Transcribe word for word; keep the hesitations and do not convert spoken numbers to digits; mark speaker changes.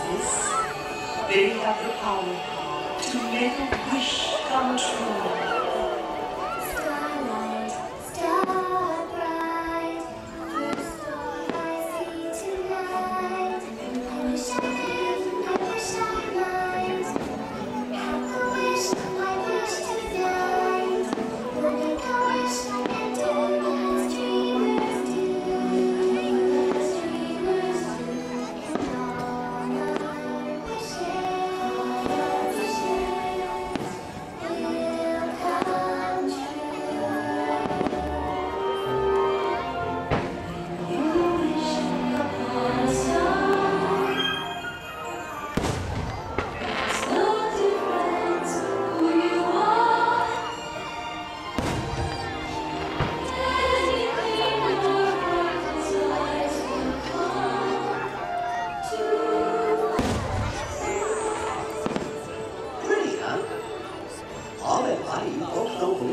Speaker 1: this, they have the power to make a wish come true.
Speaker 2: Starlight, star bright, first star I see tonight. I wish I could, I wish I might have the wish, I wish tonight. We'll make a wish and do as dreamers do, as dreamers do. And all our wishes, wishes will come true. You wish upon a star. It's no difference who you are. Anything your heart desires will come true.
Speaker 3: Pretty, huh? All that body, folks don't believe